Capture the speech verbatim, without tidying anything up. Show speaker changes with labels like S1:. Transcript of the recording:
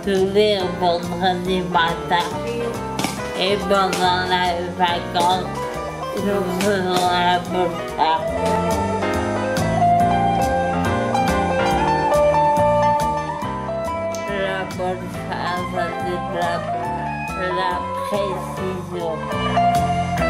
S1: tous les vendredis matin. Et pendant les vacances, nous faisons la bonne femme. La bonne femme, ça c'est la, la précision.